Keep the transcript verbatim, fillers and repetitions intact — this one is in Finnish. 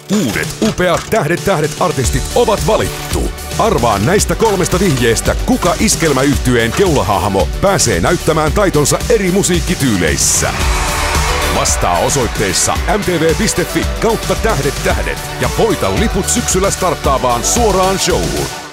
Uudet upeat Tähdet tähdet artistit ovat valittu. Arvaa näistä kolmesta vihjeestä, kuka iskelmäyhtyeen keulahahmo pääsee näyttämään taitonsa eri musiikkityyleissä. Vastaa osoitteessa m t v piste f i kautta tähdet tähdet ja voita liput syksyllä starttaavaan suoraan showhun.